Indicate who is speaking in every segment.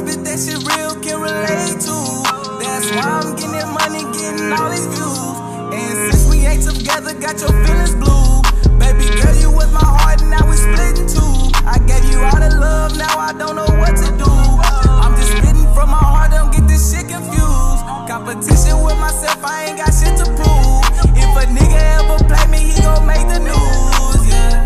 Speaker 1: spit that shit real, can relate to. That's why I'm getting that money, getting all these views. And since we ain't together, got your feelings blue. Baby girl, you was my heart, and now we split in two. I gave you all the love, now I don't know what to do. I'm just spitting from my heart, don't get this shit confused. Competition with myself, I ain't got shit to prove. If a nigga ever play me, he gon' make the news, yeah.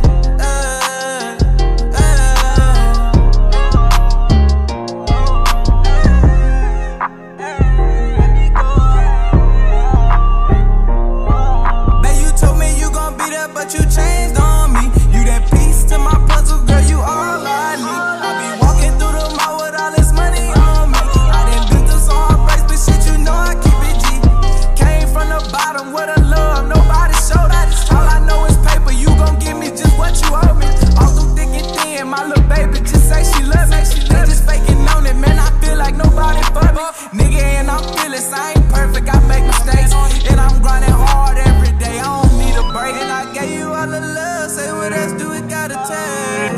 Speaker 1: But you changed on me. You that piece to my puzzle, girl, you all I need. I be walking through the mall with all this money on me. I done been through some heartbreaks, but shit, you know I keep it G. Came from the bottom with a love, nobody showed that. All I know is paper, you gon' give me just what you owe me. All through thick and thin, my little baby just say she love me. They just faking on it, man, I feel like nobody for me. Nigga, and I'm fearless, I ain't perfect, I make mistakes. And I'm grinding hard every day, I don't need a break. And I gave you all the love, say what else do it gotta take?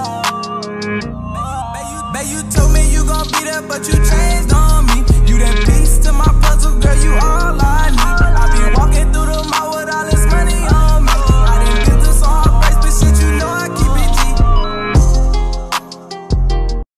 Speaker 1: Babe, you told me you gon' be there, but you changed on me. You that